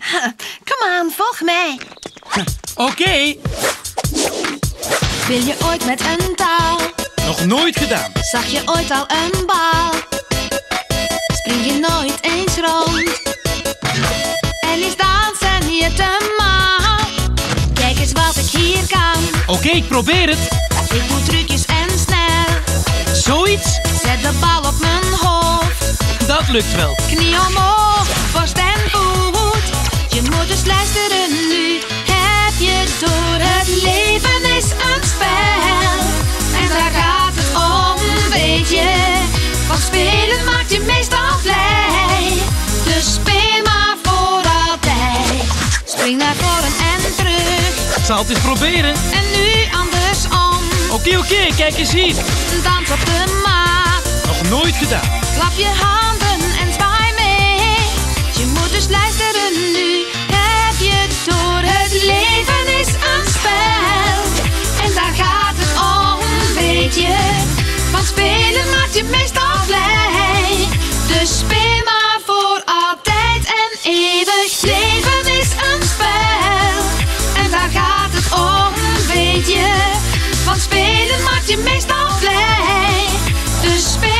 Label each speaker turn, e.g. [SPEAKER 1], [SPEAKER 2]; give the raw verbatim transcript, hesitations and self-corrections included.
[SPEAKER 1] Kom aan, volg mij.
[SPEAKER 2] Oké. Okay.
[SPEAKER 1] Speel je ooit met een taal?
[SPEAKER 2] Nog nooit gedaan.
[SPEAKER 1] Zag je ooit al een bal? Spring je nooit eens rond? En is dansen je te mal? Kijk eens wat ik hier kan.
[SPEAKER 2] Oké, okay, ik probeer het.
[SPEAKER 1] Ik doe trucjes en snel.
[SPEAKER 2] Zoiets?
[SPEAKER 1] Zet de bal op mijn hoofd.
[SPEAKER 2] Dat lukt wel.
[SPEAKER 1] Knie omhoog, borst en voet. Je moet dus luisteren nu. Heb je door, het leven is een spel. En daar gaat het om, weet je. Van spelen maakt je meestal blij. Dus speel maar voor altijd. Spring naar voren en terug.
[SPEAKER 2] Ik zal het eens proberen.
[SPEAKER 1] En nu andersom.
[SPEAKER 2] Oké, okay, oké, okay, kijk eens hier.
[SPEAKER 1] Dans op de maat.
[SPEAKER 2] Nog nooit gedaan.
[SPEAKER 1] Klap je handen en zwaai mee. Je moet dus luisteren nu. Heb je door, het leven is een spel. En daar gaat het om, weet je. Van spelen maakt je meestal blij. Dus speel maar voor altijd en eeuwig. Leven is een spel. En daar gaat het om, weet je. Van spelen maakt je meestal blij. Dus speel